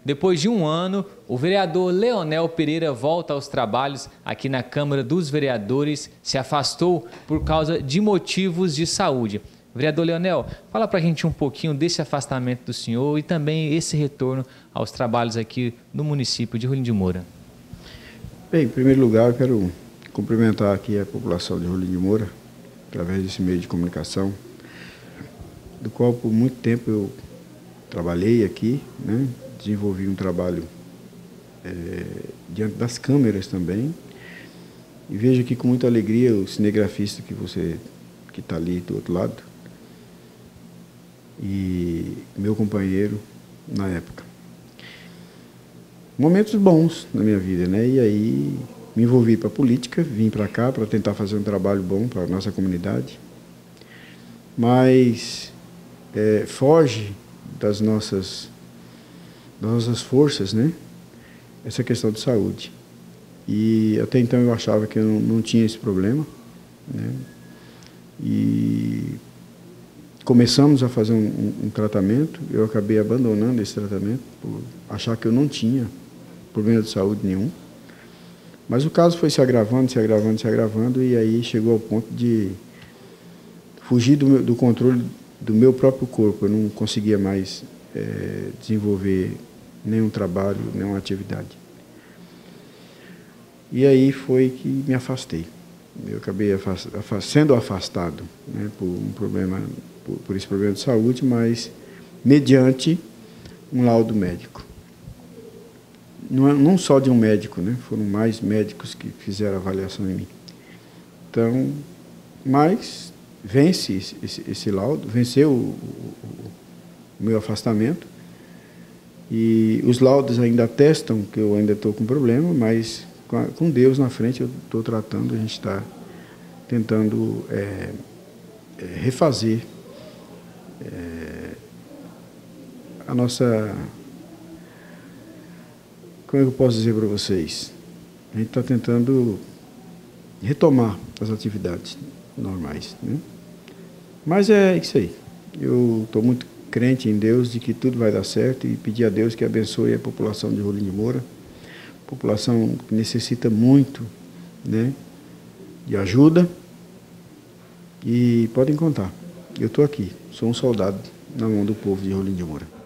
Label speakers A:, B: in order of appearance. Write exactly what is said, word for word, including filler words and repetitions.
A: Depois de um ano, o vereador Leonel Pereira volta aos trabalhos aqui na Câmara dos Vereadores, se afastou por causa de motivos de saúde. Vereador Leonel, fala para a gente um pouquinho desse afastamento do senhor e também esse retorno aos trabalhos aqui no município de Rolim de Moura.
B: Bem, em primeiro lugar, eu quero cumprimentar aqui a população de Rolim de Moura, através desse meio de comunicação, do qual por muito tempo eu trabalhei aqui, né? Desenvolvi um trabalho é, diante das câmeras também, e vejo aqui com muita alegria o cinegrafista que você que está ali do outro lado, e meu companheiro na época. Momentos bons na minha vida, né? E aí me envolvi para a política, vim para cá para tentar fazer um trabalho bom para a nossa comunidade, mas é, foge das nossas, das nossas forças, né? Essa questão de saúde. E até então eu achava que eu não, não tinha esse problema, né? E começamos a fazer um, um, um tratamento, eu acabei abandonando esse tratamento por achar que eu não tinha problema de saúde nenhum. Mas o caso foi se agravando, se agravando, se agravando, e aí chegou ao ponto de fugir do, meu, do controle do meu próprio corpo. Eu não conseguia mais é, desenvolver nenhum trabalho, nenhuma atividade. E aí foi que me afastei. Eu acabei afast, afast, sendo afastado, né, por um problema, por, por esse problema de saúde, mas mediante um laudo médico. Não, não só de um médico, né, foram mais médicos que fizeram a avaliação em mim. Então, mas vence esse, esse, esse laudo, venceu o, o, o meu afastamento, e os laudos ainda atestam que eu ainda estou com problema, mas com Deus na frente eu estou tratando, a gente está tentando é, é, refazer é, a nossa... Como é que eu posso dizer para vocês? A gente está tentando retomar as atividades normais, né? Mas é isso aí. Eu estou muito crente em Deus de que tudo vai dar certo e pedir a Deus que abençoe a população de Rolim de Moura. População que necessita muito, né, de ajuda, e podem contar. Eu estou aqui, sou um soldado na mão do povo de Rolim de Moura.